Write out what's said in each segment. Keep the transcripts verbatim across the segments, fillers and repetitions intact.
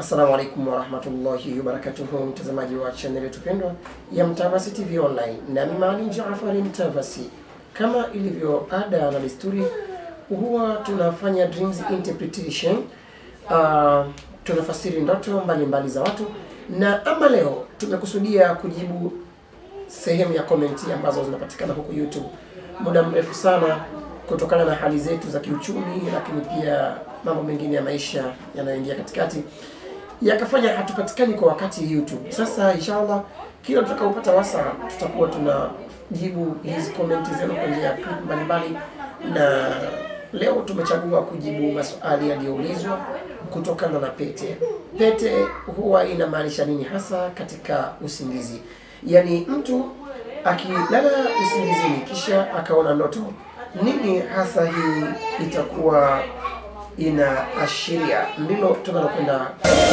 Assalamu alaikum wa rahmatullahi wa barakatuhu, mtazamaji wa channel yetu pendwa ya Mtavassy T V Online, na mimi Maalim Jaafar Mtavassy. Kama ilivyo ada na desturi, huwa tunafanya dreams interpretation. Uh, tunafasiri ndoto mbalimbali mbali za watu, na ama leo tumekusudia kujibu sehemu ya komenti ambazo zinapatikana huko YouTube muda mrefu sana kutokana na hali zetu za kiuchumi, lakini pia mambo mengine ya maisha yanayoingia katikati yakafanya hatupatikani kwa wakati YouTube. Sasa inshallah kila tutakapopata wasa tutakuwa tunajibu hizi komenti zenu kwa njia mbalimbali, na leo tumechagua kujibu maswali yaliyoulizwa kutokana na pete. Pete huwa inamaanisha nini hasa katika usingizi? Yaani mtu akilala usingizini kisha akaona ndoto, nini hasa hii itakuwa inaashiria? Ndilo tunalokwenda.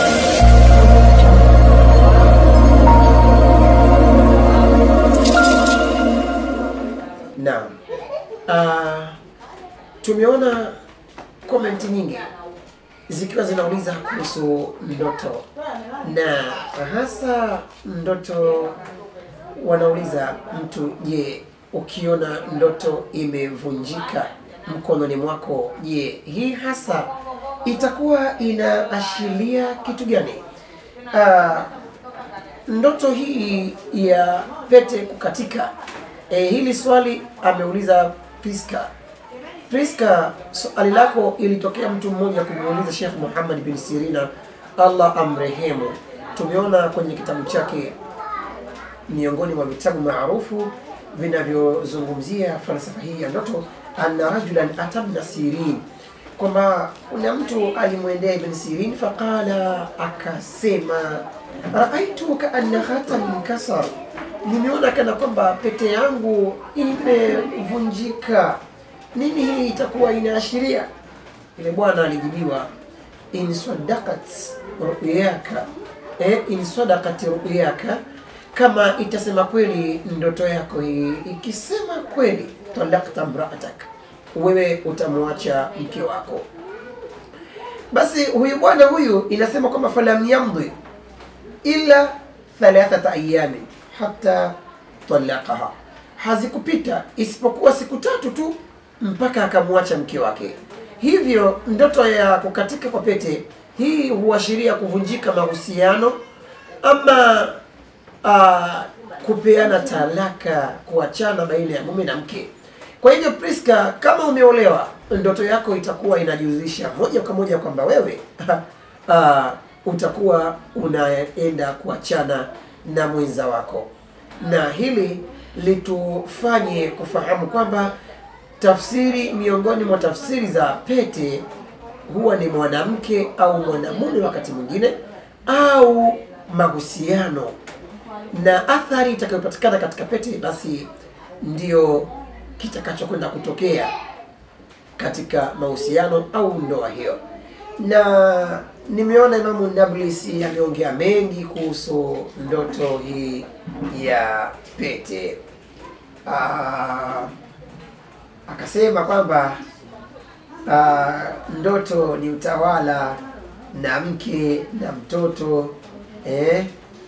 Na uh, tumeona komenti nyingi zikiwa zinauliza kuhusu ndoto, na hasa ndoto wanauliza mtu, je, ukiona ndoto imevunjika mkononi mwako, je, hii hasa itakuwa inaashiria kitu gani? Uh, ndoto hii ya pete kukatika, e, hili swali ameuliza Priska. Priska, swali lako ilitokea mtu mmoja kumuuliza Sheikh Muhammad bin Sirina, Allah amrehemu. Tumeona kwenye kitabu chake, miongoni mwa vitabu maarufu vinavyozungumzia falsafa hii ya ndoto, anna rajulan atabna Sirin, kwamba kuna mtu alimwendea Ibn Sirin, faqala, akasema, raaitu ka anna khatam inkasar, nimeona kana kwamba pete yangu imevunjika, nini hii itakuwa inaashiria? Ile bwana alijibiwa, in sadaqat ru'yaka, eh, in sadaqat ru'yaka, kama itasema kweli ndoto yako hii, ikisema kweli, talaqta mra'atak, wewe utamwacha mke wako. Basi huyu bwana huyu inasema kwamba falam yamdi illa thalathata ayami hatta talaqaha, hazikupita isipokuwa siku tatu tu mpaka akamwacha mke wake. Hivyo ndoto ya kukatika kwa pete hii huashiria kuvunjika mahusiano ama uh, kupeana talaka, kuachana baina ya mume na mke. Kwa hivyo Priska, kama umeolewa, ndoto yako itakuwa inajuzisha moja kwa moja kwamba wewe uh, utakuwa unaenda kuachana na mwenza wako, na hili litufanye kufahamu kwamba tafsiri miongoni mwa tafsiri za pete huwa ni mwanamke au mwanamume wakati mwingine, au mahusiano, na athari itakayopatikana katika pete basi ndio kitakachokwenda kutokea katika mahusiano au ndoa hiyo. Na nimeona Imamu Nablisi ameongea mengi kuhusu ndoto hii ya pete. Aa, akasema kwamba uh, ndoto ni utawala na mke na mtoto, eh?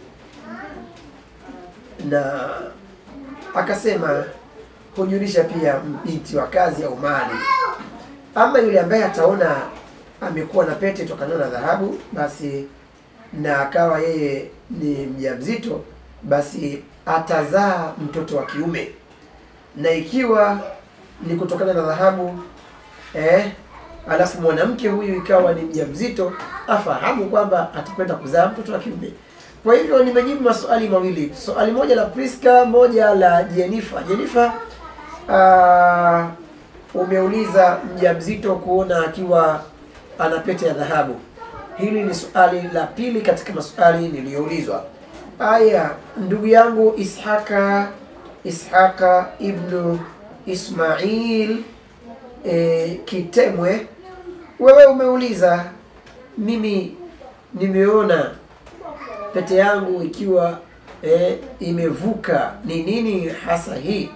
Na akasema hujulisha pia binti wa kazi au mali. Ama yule ambaye ataona amekuwa na pete tokana na dhahabu, basi na akawa yeye ni mjamzito, basi atazaa mtoto wa kiume, na ikiwa ni kutokana na dhahabu, eh, alafu mwanamke huyu ikawa ni mjamzito, afahamu kwamba atakwenda kuzaa mtoto wa kiume. Kwa hivyo nimejibu maswali mawili, swali moja la Priska, moja la Jennifer. Jennifer, uh, umeuliza mjamzito kuona akiwa ana pete ya dhahabu. Hili ni swali la pili katika maswali niliyoulizwa. Aya, ndugu yangu Ishaka Ishaka ibnu Ismail e, Kitemwe, wewe umeuliza, mimi nimeona pete yangu ikiwa e, imevuka, ni nini hasa hii?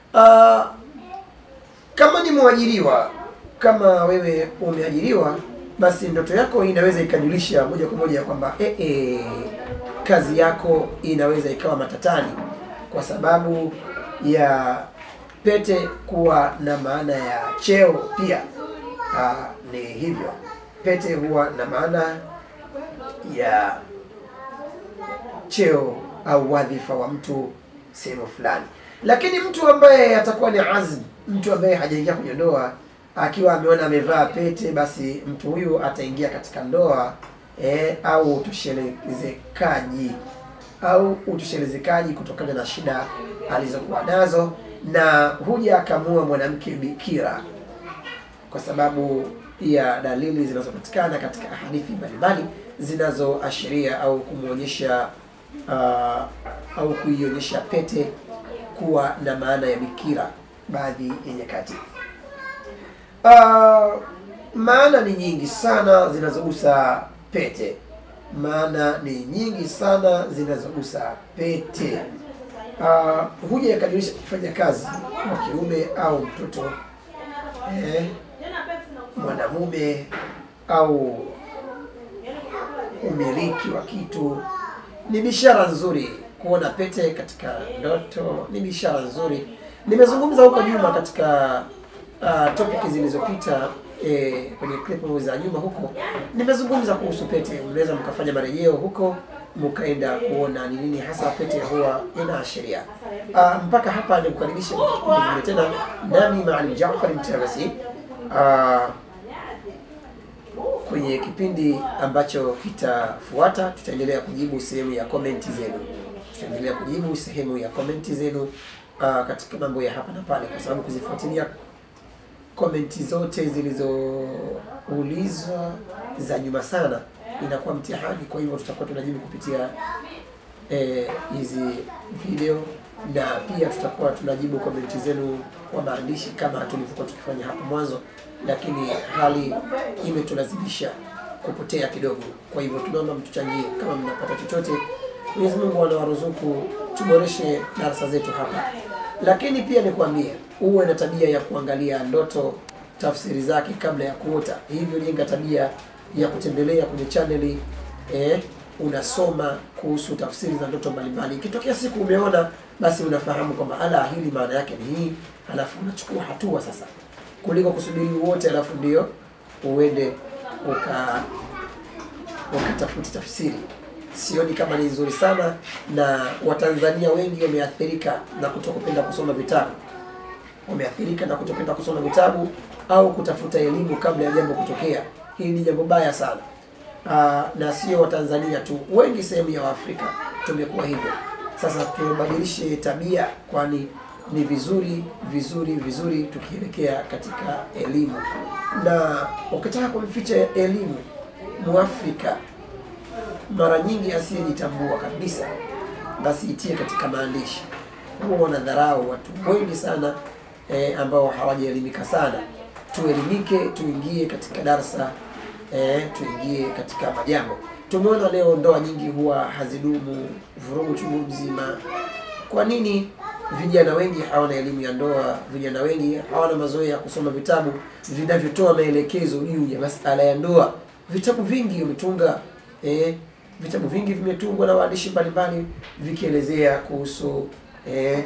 Uh, kama ni mwajiriwa, kama wewe umeajiriwa, basi ndoto yako inaweza ikajulisha moja kwa moja kwamba eh eh kazi yako inaweza ikawa matatani, kwa sababu ya pete kuwa na maana ya cheo pia. Aa, ni hivyo, pete huwa na maana ya cheo au wadhifa wa mtu sehemu fulani. Lakini mtu ambaye atakuwa ni azm, mtu ambaye hajaingia kwenye ndoa, akiwa ameona amevaa pete, basi mtu huyu ataingia katika ndoa eh, au utoshelezekaji au utoshelezekaji kutokana na shida alizokuwa nazo, na huja akamua mwanamke bikira kwa sababu ya dalili zinazopatikana katika hadithi mbalimbali zinazoashiria au kumuonyesha uh, au kuionyesha pete kuwa na maana ya bikira baadhi ya nyakati. Uh, maana ni nyingi sana zinazogusa pete. Maana ni nyingi sana zinazogusa pete. Uh, huja yakadirisha kufanya kazi wa kiume au mtoto, eh, mwanamume au umiliki wa kitu. Ni bishara nzuri kuona pete katika ndoto, ni bishara nzuri. Nimezungumza huko nyuma katika uh, topic zilizopita eh, kwenye clip za nyuma huko, nimezungumza kuhusu pete. Unaweza mkafanya marejeo huko mkaenda kuona ni nini hasa pete huwa inaashiria. Uh, mpaka hapa nikukaribisha kwa tena nami Maalim Jaafar Mtavassy uh, kwenye kipindi ambacho kitafuata. Tutaendelea kujibu sehemu ya comment zenu. Tutaendelea kujibu sehemu ya comment zenu uh, katika mambo ya hapa na pale, kwa sababu kuzifuatilia comment zote zilizoulizwa za nyuma sana inakuwa mtihani. Kwa hivyo tutakuwa tunajibu kupitia hizi eh, video, na pia tutakuwa tunajibu comment zenu kwa maandishi kama tulivyokuwa tukifanya hapo mwanzo, lakini hali imetulazimisha kupotea kidogo. Kwa hivyo tunaomba mtuchangie kama mnapata chochote. Mwenyezi Mungu anawaruzuku tuboreshe darasa zetu hapa. Lakini pia nikwambie uwe na tabia ya kuangalia ndoto, tafsiri zake kabla ya kuota. Hivyo jenga tabia ya kutembelea kwenye channel eh, unasoma kuhusu tafsiri za ndoto mbalimbali. Ikitokea siku umeona, basi unafahamu kwamba ala, hili maana yake ni hii, alafu unachukua hatua sasa, kuliko kusubiri wote alafu ndio uende uka ukatafuti tafsiri. Sioni kama ni nzuri sana, na Watanzania wengi wameathirika na kutokupenda kusoma vitabu. Wameathirika na kutopenda kusoma vitabu au kutafuta elimu kabla ya jambo kutokea. Hili ni jambo baya sana. Aa, na sio Watanzania tu, wengi sehemu ya Afrika tumekuwa hivyo. Sasa tubadilishe tabia, kwani ni vizuri vizuri vizuri tukielekea katika elimu. Na ukitaka kumficha elimu Muafrika mara nyingi asiyejitambua kabisa, basi itie katika maandishi. Huwa wanadharau watu wengi sana eh, ambao hawajaelimika sana. Tuelimike, tuingie katika darasa eh, tuingie katika majambo. Tumeona leo ndoa nyingi huwa hazidumu, vurugu chungu mzima. Kwa nini? Vijana wengi hawana elimu ya ndoa, vijana wengi hawana mazoea ya kusoma vitabu vinavyotoa maelekezo juu ya masuala ya ndoa. Vitabu vingi vimetunga eh, vitabu vingi vimetungwa na waandishi mbalimbali vikielezea kuhusu eh,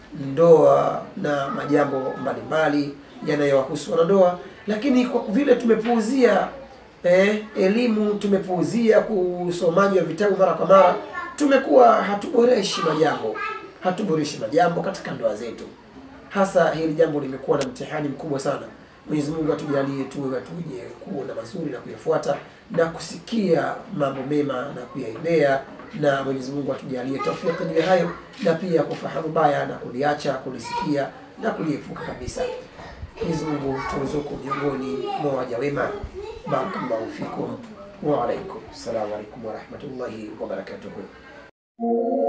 ndoa na majambo mbalimbali yanayowahusu wanandoa, lakini kwa vile tumepuuzia eh, elimu, tumepuuzia kusomaji wa vitabu mara kwa mara, tumekuwa hatuboreshi majambo, hatuboreshi majambo katika ndoa zetu. Hasa hili jambo limekuwa na mtihani mkubwa sana. Mwenyezi Mungu atujalie tuwe watu wenye kuona mazuri na kuyafuata na kusikia mambo mema na kuyaendea, na Mwenyezi Mungu atujalie tawfiki juu ya hayo, na pia kufahamu baya na kuliacha, kulisikia na kuliepuka kabisa. Mwenyezi Mungu turuzuku miongoni mwa waja wema. Barakallahu fikum wa alaykum. Assalamu alaykum wa rahmatullahi wa barakatuh.